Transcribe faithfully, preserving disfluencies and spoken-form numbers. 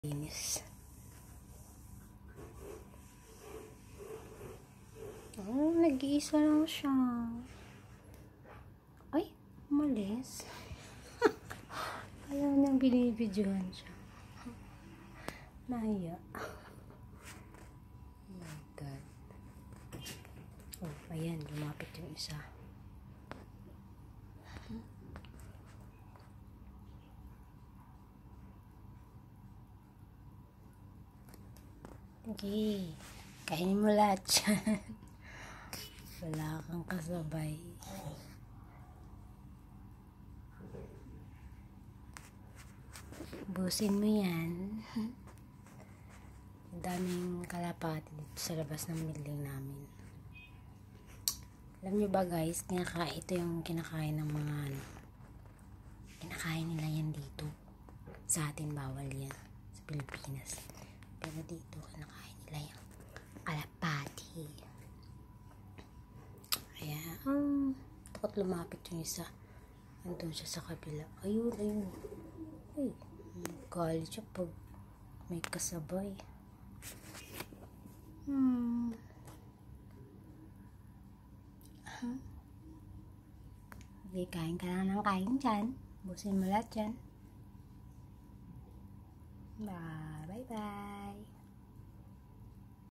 Linis. Oh, nag-iisa lang siya. Ay, umalis. Ayaw niyang binibidyohan siya. Nahiya. Oh my God. Oh, ayan. Lumapit yung isa. Okay. Kainin mo lahat yan. Wala kang kasabay. Busin mo yan. Daming kalapati dito sa labas ng building namin. Alam nyo ba guys, kinaka ito yung kinakain ng mga ano. Kinakain nila yan dito. Sa atin bawal yan. Sa Pilipinas. Pero dito kinakain nila yung kalapati. Ayan. Um, takot lumapit yung isa. Andun siya sa kabila. Ayun, ayun. Ay, galit siya pag may kasabay. Hmm. Huh? Okay, kain ka lang ng kain dyan. Busin mo lahat dyan. Bye, bye, bye.